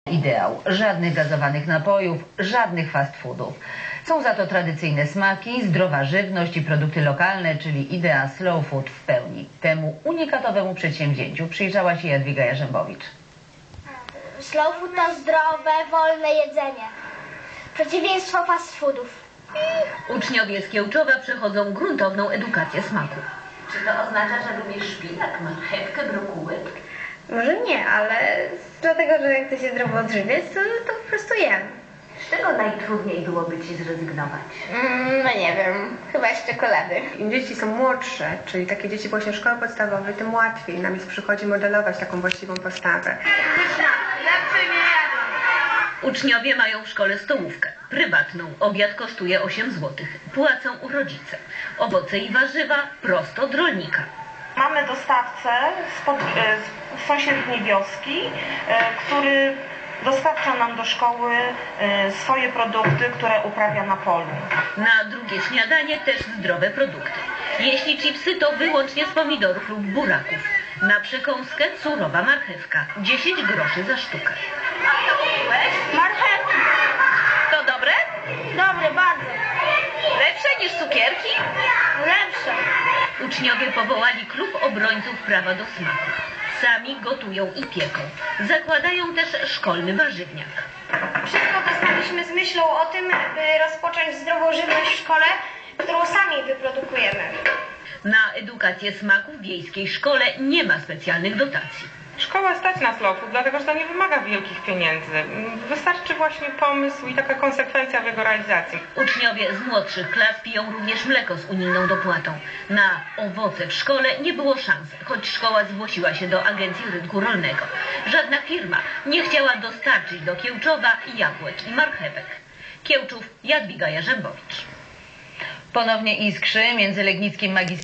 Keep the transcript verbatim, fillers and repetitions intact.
Ideał. Żadnych gazowanych napojów, żadnych fast foodów. Są za to tradycyjne smaki, zdrowa żywność i produkty lokalne, czyli idea slow food w pełni. Temu unikatowemu przedsięwzięciu przyjrzała się Jadwiga Jarzębowicz. Slow food to zdrowe, wolne jedzenie. Przeciwieństwo fast foodów. Uczniowie z Kiełczowa przechodzą gruntowną edukację smaku. Czy to oznacza, że lubisz szpinak, marchewkę, brokuły? Może nie, ale dlatego, że jak chcę się zdrowo odżywiać, to, to po prostu jem. Z czego najtrudniej byłoby ci zrezygnować? Mm, no nie wiem, chyba z czekolady. Im dzieci są młodsze, czyli takie dzieci właśnie szkoły podstawowej, tym łatwiej nam jest przychodzi modelować taką właściwą postawę. Uczniowie mają w szkole stołówkę prywatną. Obiad kosztuje osiem złotych. Płacą u rodzice. Owoce i warzywa prosto od rolnika. Mamy dostawcę spod, z sąsiedniej wioski, który dostarcza nam do szkoły swoje produkty, które uprawia na polu. Na drugie śniadanie też zdrowe produkty. Jeśli chipsy, to wyłącznie z pomidorów lub buraków. Na przekąskę surowa marchewka. dziesięć groszy za sztukę. A co kupiłeś? Marchewki. To dobre? Dobre, bardzo. Lepsze niż cukierki? Lepsze. Uczniowie powołali klub obrońców prawa do smaku. Sami gotują i pieką. Zakładają też szkolny warzywniak. Wszystko dostaliśmy z myślą o tym, by rozpocząć zdrową żywność w szkole, którą sami wyprodukujemy. Na edukację smaku w wiejskiej szkole nie ma specjalnych dotacji. Szkoła stać na slow food, dlatego że to nie wymaga wielkich pieniędzy. Wystarczy właśnie pomysł i taka konsekwencja w jego realizacji. Uczniowie z młodszych klas piją również mleko z unijną dopłatą. Na owoce w szkole nie było szans, choć szkoła zgłosiła się do Agencji Rynku Rolnego. Żadna firma nie chciała dostarczyć do Kiełczowa jabłek i marchewek. Kiełczów, Jadwiga Jarzębowicz. Ponownie iskrzy między legnickim magistratem